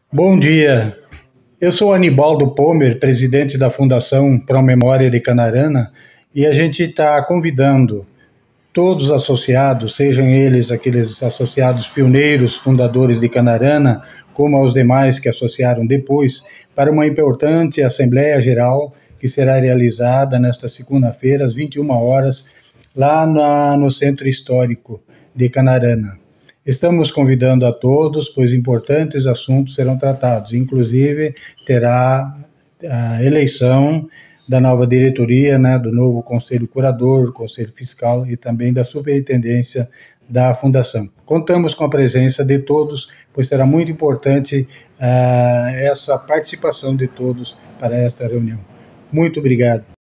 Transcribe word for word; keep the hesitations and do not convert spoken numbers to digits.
Bom dia, eu sou Anibaldo Pomer, presidente da Fundação Pro Memória de Canarana, e a gente está convidando todos os associados, sejam eles aqueles associados pioneiros, fundadores de Canarana, como aos demais que associaram depois, para uma importante Assembleia Geral que será realizada nesta segunda-feira, às vinte e uma horas, lá na, no Centro Histórico de Canarana. Estamos convidando a todos, pois importantes assuntos serão tratados, inclusive terá a eleição da nova diretoria, né, do novo Conselho Curador, Conselho Fiscal e também da Superintendência da Fundação. Contamos com a presença de todos, pois será muito importante uh, essa participação de todos para esta reunião. Muito obrigado.